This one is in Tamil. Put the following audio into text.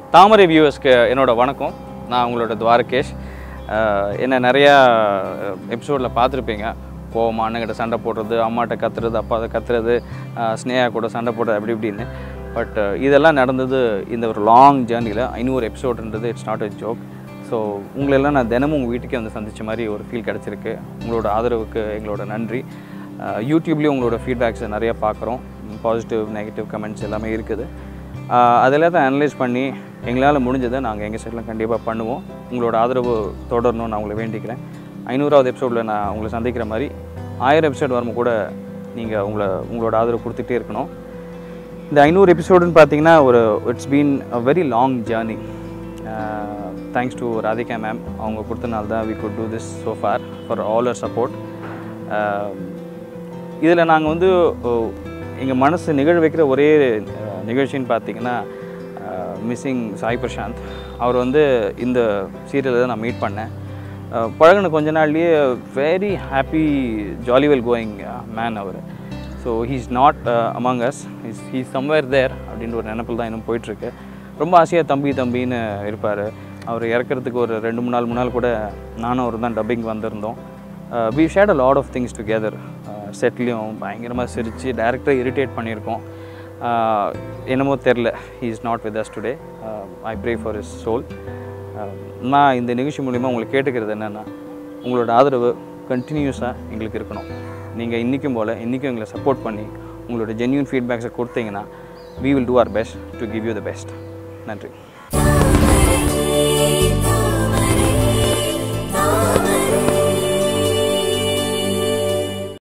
தாமரை வியூவர்ஸ்க்கு என்னோட வணக்கம். நான் உங்களோட துவாரகேஷ். என்ன நிறையா எபிசோடில் பார்த்துருப்பீங்க. கோவமாக அண்ணங்கிட்ட சண்டை போடுறது, அம்மாட்ட கத்துறது, அப்பாவை கத்துறது, ஸ்னேகா கூட சண்டை போடுறது அப்படி இப்படின்னு. பட் இதெல்லாம் நடந்தது இந்த ஒரு லாங் ஜேர்னியில். 500 எபிசோடுன்றது it's not a joke. So உங்களெல்லாம் நான் தினமும் உங்கள் வீட்டுக்கே வந்து சந்தித்த மாதிரி ஒரு ஃபீல் கிடச்சிருக்கு. உங்களோட ஆதரவுக்கு எங்களோட நன்றி. யூடியூப்லேயும் உங்களோட ஃபீட்பேக்ஸை நிறையா பார்க்குறோம். பாசிட்டிவ் நெகட்டிவ் கமெண்ட்ஸ் எல்லாமே இருக்குது. அதெல்லாம் தான் அனலைஸ் பண்ணி எங்களால் முடிஞ்சதை நாங்கள் எங்கள் சைடில் கண்டிப்பாக பண்ணுவோம். உங்களோட ஆதரவு தொடரணும்னு நான் உங்களை வேண்டிக்கிறேன். 500வது எபிசோடில் நான் உங்களை சந்திக்கிற மாதிரி 1000 எபிசோட் வரும்போது கூட நீங்கள் உங்களோட ஆதரவு கொடுத்துட்டே இருக்கணும். இந்த 500 எபிசோடுன்னு பார்த்தீங்கன்னா it's been a very long journey. Thanks to Radhika ma'am. அவங்க கொடுத்தனால தான் we could do this so far for all our support. இதில் நாங்கள் வந்து எங்கள் மனசு நிகழ வைக்கிற ஒரே நிகழ்ச்சின்னு பார்த்தீங்கன்னா மிஸ்ஸிங் சாய் பிரசாந்த். அவர் வந்து இந்த சீரியலில் தான் நான் மீட் பண்ணேன். பழகின கொஞ்ச நாள்லேயே very happy jolly well going man அவர். So he's not among us, he's somewhere there அப்படின்ற ஒரு நினைப்பில் தான் இன்னும் போயிட்டுருக்கு. ரொம்ப ஆசையாக தம்பின்னு இருப்பார். அவர் இறக்கிறதுக்கு ஒரு 2-3 நாள் கூட நானும் அவர் தான் டப்பிங் வந்திருந்தோம். We shared a lot of things together. செட்லேயும் பயங்கரமாக சிரித்து டைரக்டரை இரிட்டேட் பண்ணியிருக்கோம். என்னமோ தெரில, he is not with us today. I pray for his soul. நான் இந்த நிகழ்ச்சி மூலிமா உங்களுக்கு கேட்டுக்கிறது என்னென்னா, உங்களோட ஆதரவு கண்டினியூஸாக எங்களுக்கு இருக்கணும். நீங்கள் இன்றைக்கும் எங்களை சப்போர்ட் பண்ணி உங்களோட ஜென்யூன் ஃபீட்பேக்ஸை கொடுத்தீங்கன்னா we will do our best to give you the best. நன்றி.